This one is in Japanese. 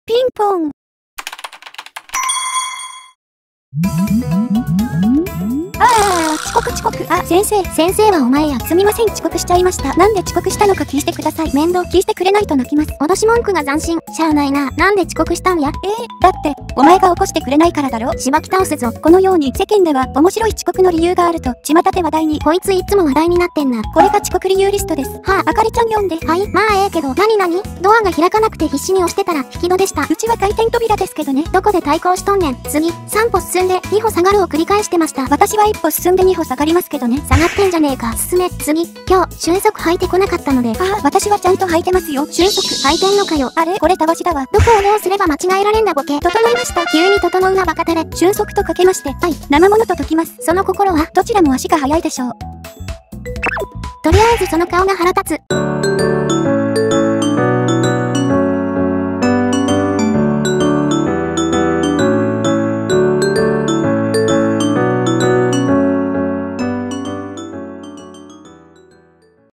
ピンポン。遅刻。あ、先生はお前や。すみません、遅刻しちゃいました。なんで遅刻したのか聞いてください。面倒聞いてくれないと泣きます。脅し文句が斬新。しゃあないな。なんで遅刻したんや。だって、お前が起こしてくれないからだろ。しばき倒すぞ。このように世間では面白い遅刻の理由があると、巷で話題に。こいついつも話題になってんな。これが遅刻理由リストです。はあ、あかりちゃん読んで。はい、まあええけど。何ドアが開かなくて必死に押してたら引き戸でした。うちは回転扉ですけどね。どこで対抗しとんねん。次、3歩進んで2歩下がるを繰り返してました。私は1歩進んで2歩下がりますけどね。下がってんじゃねえか。進め。次、今日、瞬足履いてこなかったので。ああ、私はちゃんと履いてますよ。瞬足履いてんのかよ。あれこれたわしだわ。どこをどうすれば間違えられんだボケ。整いました。急に整うなバカタレ。瞬足とかけまして。はい、生物と解きます。その心は、どちらも足が速いでしょう。とりあえずその顔が腹立つ。